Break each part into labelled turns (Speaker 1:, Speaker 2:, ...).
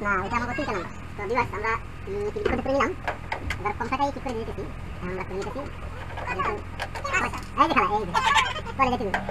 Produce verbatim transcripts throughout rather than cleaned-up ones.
Speaker 1: না এটা আমাকে তিনটা নাম্বার। তো ভিউয়ার্স আমরা ক্লিক করতে পেরে নিলাম। এবার কমটাটাই ঠিক করে দিতেছি। আমরা করে নিতেছি। এই যে খালা এই যে চলে যেতে দিন।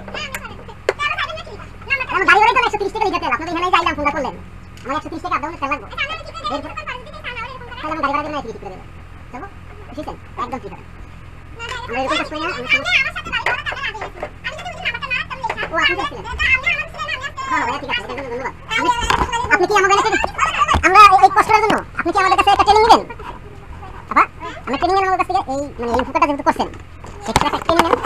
Speaker 1: আমরা গাড়ি করে তো একশো ত্রিশ টাকা দিতে হবে। আপনাদের এখানে যাইলাম ফোন করলেন। আমার একশো ত্রিশ টাকা আপডাউন করতে লাগবে। তাহলে আমি গাড়ি ভাড়া দিয়ে ঠিক করে দেব। চলো বুঝছেন একদম ঠিক আছে। আমরা এরকম কাজ করি না। আমি আমার সাথে গাড়ি ভাড়া কাটে লাগিয়েছি। আমি যদি বুঝি নাম্বারটা না তাহলে লেখা। ও আপনি দেখছিলেন। হ্যাঁ ভাই ঠিক আছে ধন্যবাদ। আপনি কি আমাদের কাছে আমরা এই কষ্টটার জন্য আপনি কি আমাদের কাছে একটা ট্রেনিং নেবেন? আপা আমি ট্রেনিং নেন আমাদের কাছ থেকে এই মানে এই ফুকাটা যেহেতু করছেন সেটা একটা ট্রেনিং নেন।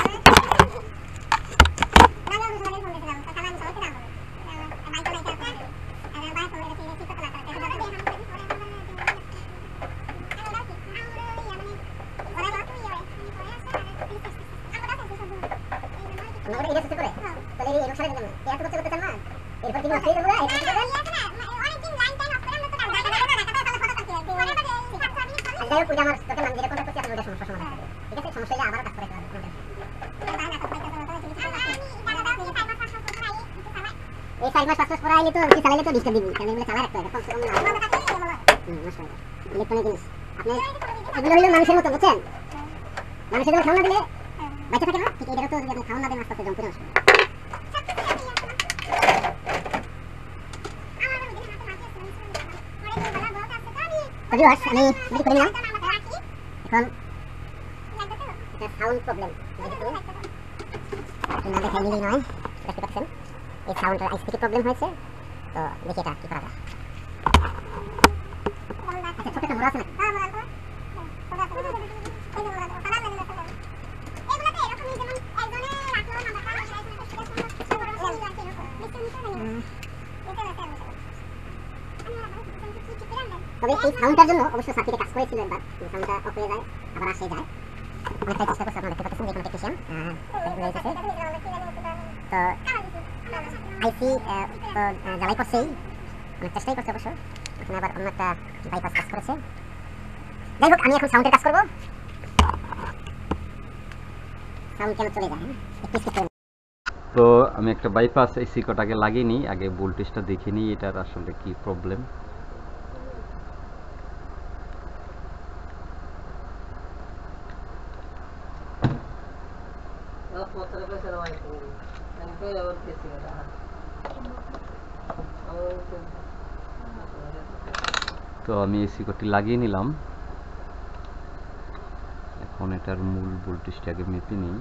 Speaker 1: আমরা এটা চেষ্টা করে তাহলে এই রোশারে দিলাম না এত করতে করতে চান না এরপর কি মাসে দেবো এই করতে করতে অনেক দিন লাইন টাইম অফ করে আমরা তো টাকা টাকা টাকা টাকা টাকা ফটো করতে হবে পরে পরে ঠিক আছে আপনি যাই হোক আমার তোকে নাম দিয়ে কন্টাক্ট করতে আপনি ওটা সমস্যা সমাধান করবেন ঠিক আছে সমস্যা হলে আবার কাজ করে দেবেন এই সাইড মাস পাসপোর্ট পরে আইলে তো কি চালাইলে তো ডিস্টার্ব দিবি কেন এগুলো চালা রাখতে হবে কম সে কম না হুম নষ্ট হবে ইলেকট্রনিক জিনিস আপনি এগুলো হলো মানুষের মতো বুঝছেন মানুষের জন্য খাওয়া না দিলে বাইরে থাকে না ঠিক এটাও তো যদি আপনি খাওয়া না দেন আস্তে আস্তে জম করে আসবে ভিউয়ার্স আমি ভিডিও করে নিলাম এখন এটা সাউন্ড প্রবলেম দেখতে না দেখাই নিলেই নয় দেখতে পাচ্ছেন এই সাউন্ডের আইস থেকে প্রবলেম হয়েছে তো দেখি এটা কি করা যায় আচ্ছা ছোট একটা মোড়া আছে না তবে এই সাউন্ডটার জন্য অবশ্য সাথীতে কাজ করেছিল একবার সাউন্ডটা অফ হয়ে যায় আবার আসে যায় অনেকটাই চেষ্টা করছে আপনারা দেখতে পাচ্ছেন যে কোনো টেকনিশিয়ান তো আইসি তো জ্বালাই করছেই অনেক চেষ্টাই করছে অবশ্য এখন আবার অন্য একটা বাইপাস কাজ করেছে যাই হোক আমি এখন সাউন্ডের কাজ করবো সাউন্ড কেন চলে যায় একটু স্কিপ করে
Speaker 2: তো আমি একটা বাইপাস এই সিকোটাকে লাগিয়ে নিই আগে ভোল্টেজটা দেখে নিই এটার আসলে কি প্রবলেম তো আমি এই সিকোটি লাগিয়ে নিলাম এখন এটার মূল ভোল্টেজটাকে মেপে নিই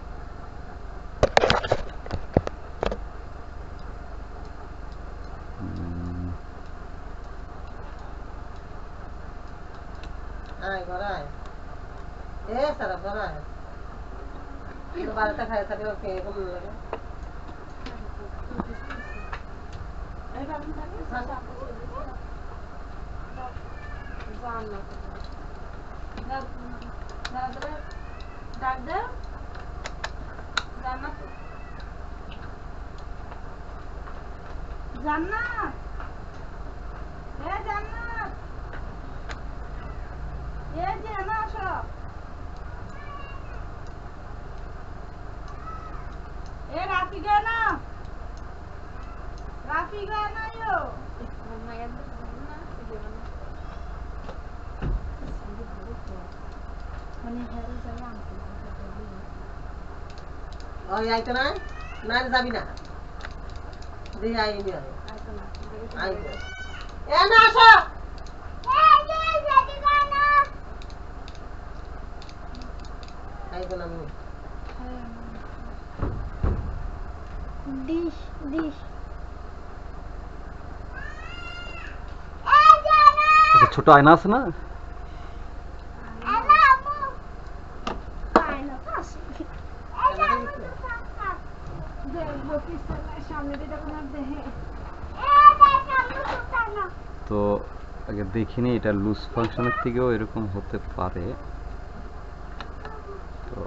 Speaker 3: আয় ঘরায় এ সারা ঘরায় তো বারোটা খায় থাকে ওকে কম লাগে এই বাবু থাকে সাদা জান না দাদা দাদা দাদা জান্নাত জান্নাত এ জান্নাত এ যে না আসো এ রাফি গানা রাফি গানা ইয়ো মায়া না মানে হেরে যাবে আমাকে ওই আইতো না না যাবি না দেই আইনি আইতো না আইতো এ না আসো এ যে রাফি গানা আইতো না আমি ডিশ ডিশ
Speaker 2: আচ্ছা ছোট আয়না আছে না তো আগে দেখিনি এটা লুজ ফাংশনের থেকেও এরকম হতে পারে তো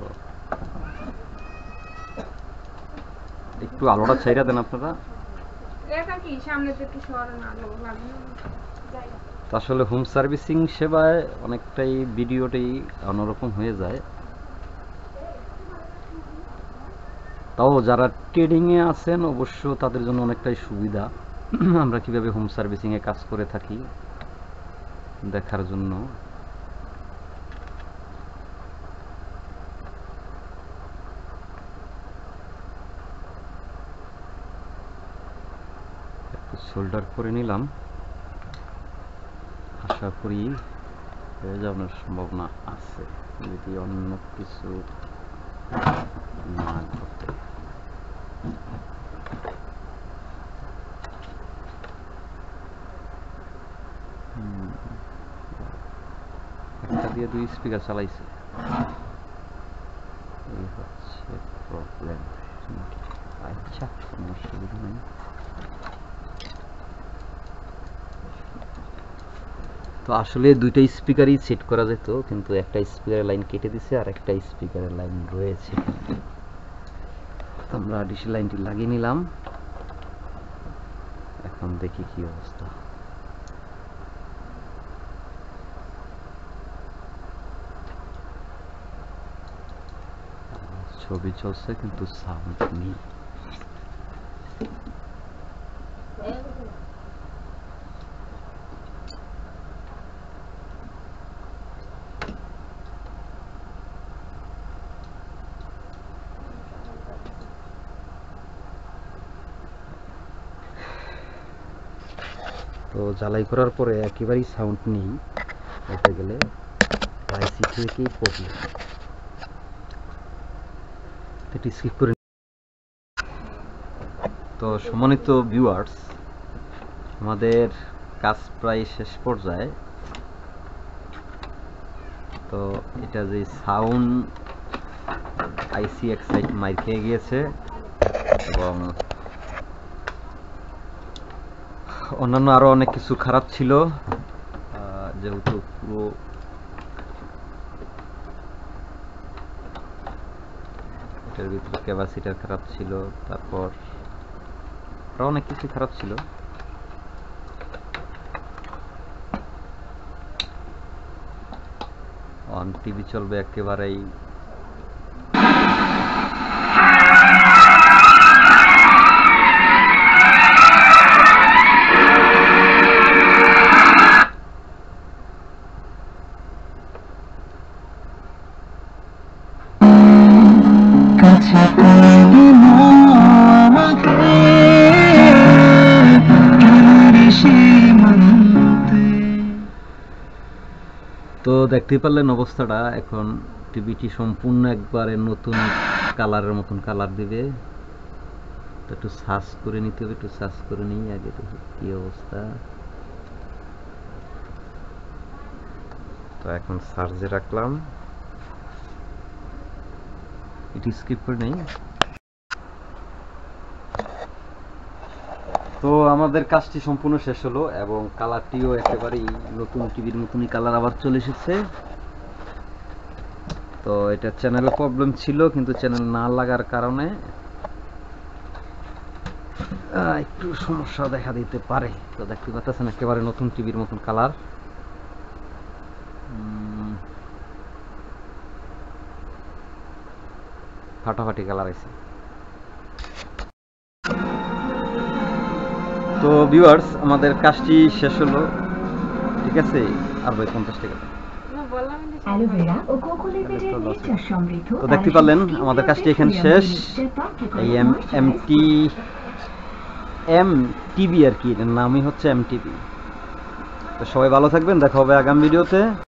Speaker 2: একটু আলোটা ছাইরা দেন আপনারা
Speaker 3: এটা কি সামনে থেকে একটু সরান আলো লাগে
Speaker 2: না আসলে হোম সার্ভিসিং সেবায় অনেকটাই ভিডিওটাই অন্যরকম হয়ে যায় তাও যারা ট্রেডিং এ আছেন অবশ্য তাদের জন্য অনেকটাই সুবিধা আমরা কিভাবে হোম সার্ভিসিং এ কাজ করে থাকি দেখার জন্য একটু সোল্ডার করে নিলাম, আশা করি হয়ে যাওয়ার সম্ভাবনা আছে যদি অন্য কিছু না ঘটে। একটা দিয়ে দুই স্পিকার চালাইছে, এই হচ্ছে প্রবলেম। আচ্ছা কোনো অসুবিধা নেই। তো আসলে দুইটা স্পিকারই সেট করা যেত, কিন্তু একটা স্পিকারের লাইন কেটে দিছে আর একটা স্পিকারের লাইন রয়েছে। তো আমরা ডিসি লাইনটি লাগিয়ে নিলাম, এখন দেখি কি অবস্থা। ছবি চলছে কিন্তু সাউন্ড নেই। তো জ্বালাই করার পরে একেবারেই সাউন্ড নেই বলতে গেলে, আইসি থেকেই প্রবলেম। এটি স্কিপ করে। তো সম্মানিত ভিউয়ার্স, আমাদের কাজ প্রায় শেষ পর্যায়ে। তো এটা যে সাউন্ড আইসি এক সাইড মাইর খেয়ে গিয়েছে এবং অন্যান্য আরো অনেক কিছু খারাপ ছিল, যেহেতু পুরো এটার ভিতরে ক্যাপাসিটার খারাপ ছিল, তারপর আরো অনেক কিছু খারাপ ছিল। অন টিভি চলবে একেবারেই তো দেখতে পারলেন অবস্থাটা। এখন টিভিটি সম্পূর্ণ একবারে নতুন কালারের মতন কালার দিবে। তো একটু সার্চ করে নিতে হবে, একটু সার্চ করে নিই আগে দেখি কি অবস্থা। তো এখন সার্চে রাখলাম, এটি স্কিপ করে নেই। তো আমাদের কাজটি সম্পূর্ণ শেষ হলো এবং কালারটিও একেবারেই নতুন টিভির মতনই কালার আবার চলে এসেছে। তো এটা চ্যানেলে প্রবলেম ছিল, কিন্তু চ্যানেল না লাগার কারণে একটু সমস্যা দেখা দিতে পারে। তো দেখতে পাচ্ছেন একেবারে নতুন টিভির মতন কালার, ফাটাফাটি কালার আছে। তো ভিউয়ার্স, আমাদের কাজটি শেষ হলো, ঠিক আছে। আর ভাই পঞ্চাশ টাকা। তো দেখতে পারলেন আমাদের কাজটি এখানে শেষ। এই M M T M TV আর কি, এর নামই হচ্ছে এম টিভি। তো সবাই ভালো থাকবেন, দেখা হবে আগামী ভিডিওতে।